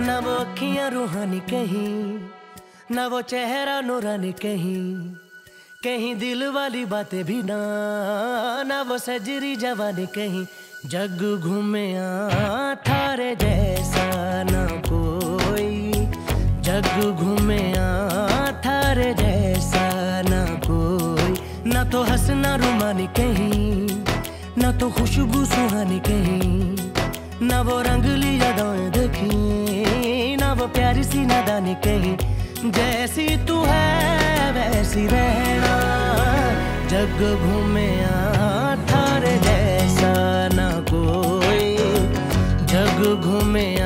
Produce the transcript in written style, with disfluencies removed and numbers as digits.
ना वो अखियां रूहानी कहीं, ना वो चेहरा नूरानी कहीं, कहीं दिल वाली बातें भी ना, ना वो सजरी जवानी कहीं। जग घूमे थारे जैसा ना कोई, जग घूमे थारे जैसा ना कोई। ना तो हंसना रुमानी कहीं, ना तो खुशबू सुहानी कहीं, ना वो रंगली यादें देखी, ना वो प्यारी सी नादानी कहीं। जैसी तू है वैसी रहना, जग घूमे थारे जैसा ना कोई, जग घूमे